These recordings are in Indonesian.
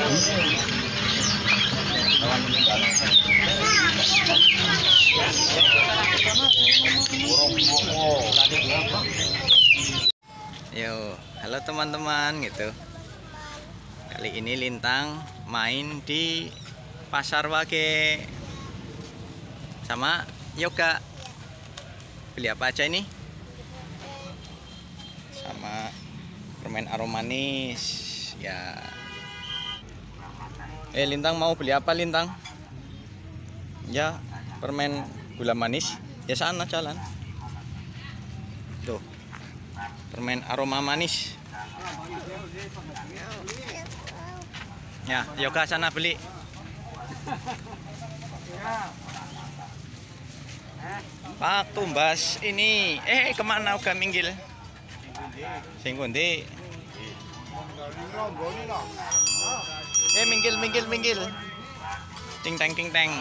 Yo, halo teman-teman gitu. Kali ini Lintang main di Pasar Wage sama Yoga. Beli apa aja ini? Sama permen aroma manis ya. Lintang mau beli apa Lintang? Ya, permen gula manis. Ya sana jalan. Tuh. Permen aroma manis. Ya, Yoga sana beli. Pak Tumbas ini. Kemana Yoga minggil? Sing kondi. Minggil. Ting teng.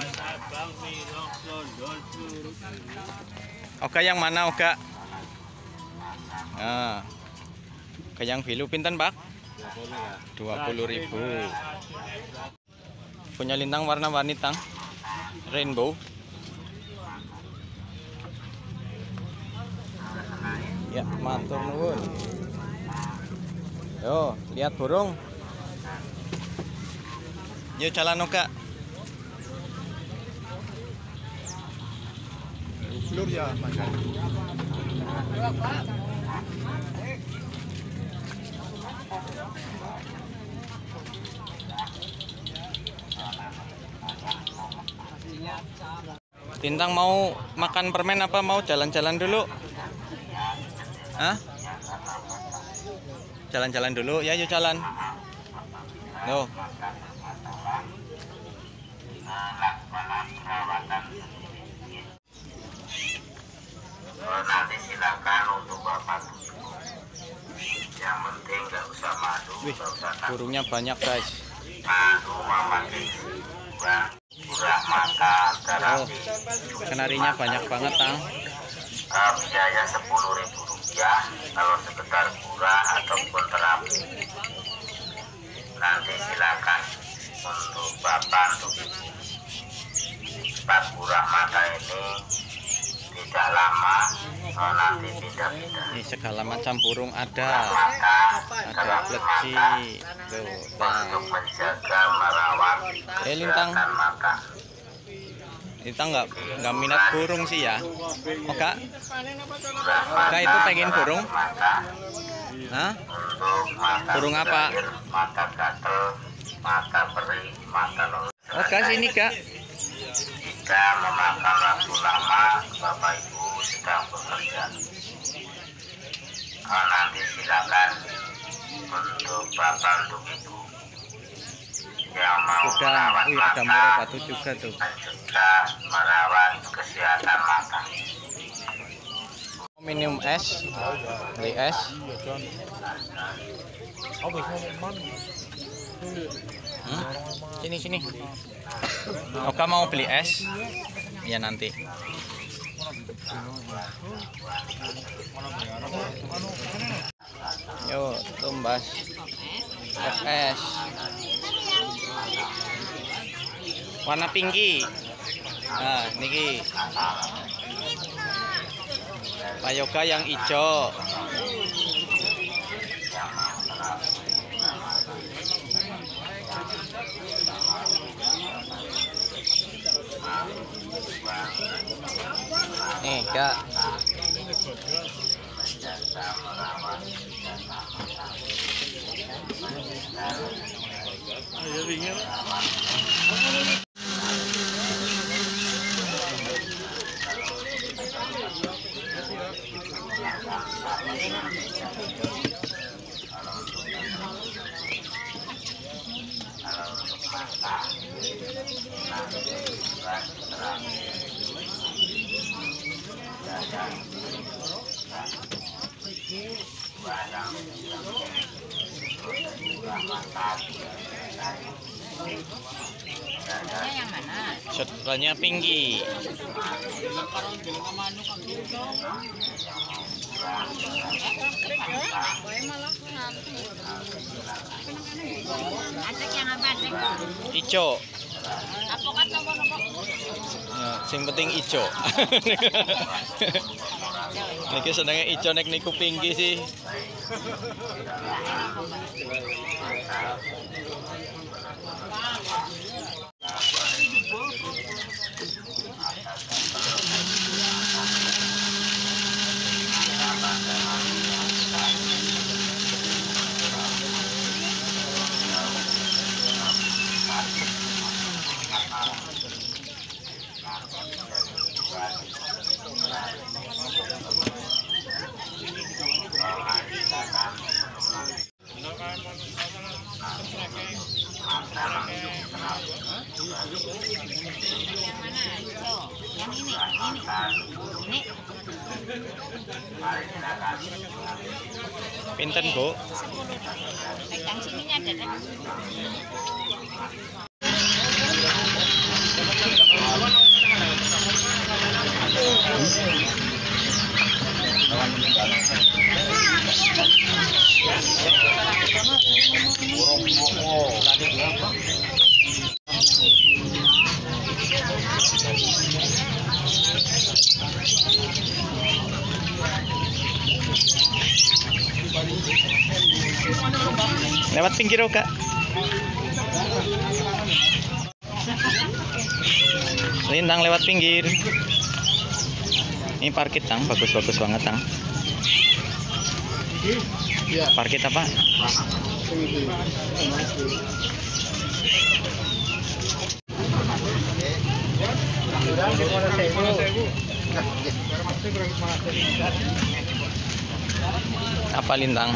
Oga yang mana Oga? Nah, ke yang biru pinten Pak? 20.000. Punya Lintang warna-warni tang rainbow. Ya, matur nuwun. Yo, lihat burung. Yuk jalan Oga. Blur ya, Mas. Lintang mau makan permen apa mau jalan-jalan dulu? Hah? Jalan-jalan dulu ya, yuk jalan. Loh. Nanti silakan untuk Bapak. Yang penting nggak usah madu. Wih, burungnya banyak guys. Madu mama murah mata terapi. Kenarinya banyak banget tang. Biaya Rp10.000 kalau sekedar murah ataupun terapi. Nanti silakan untuk Bapak untuk Ibu. Cepat murah mata ini tidak lama, nanti pindah-pindah. Ini segala macam burung ada pleci tuh. Untuk menjaga merawat Lintang. kesehatan mata. Lintang nggak minat burung sih ya. Oga itu pengen burung. Hah? Burung apa? Mata gatel, mata perih, mata lelah. Oga sini Kak. Jika memakan waktu lama, Bapak Ibu sedang bekerja. Nanti silakan untuk Bapak untuk Ibu yang mau merawat ada mata murah batu juga tuh. dan juga merawat kesehatan mata. Minum es, beli es. Sini. Oka mau beli es? Ya nanti. Yo, tumbas es. Warna pinky. Nah, niki. Pak Yoga yang hijau. Nih, Kak. Yang mana? Shotgunnya pinky. Acek yang apa acek? Ijo. Apa kan nopo-nopo? Ya, sing penting ijo. Niki senenge ijo nek niku Pinky sih. Yang mana? Tuh, yang ini. Ini. Pinten, Bu? 10. Pegang sininya ada kan? Lewat pinggir oh, Kak. Lintang lewat pinggir. Ini parkit tang, bagus-bagus banget tang. Parkit apa? Apa Lintang?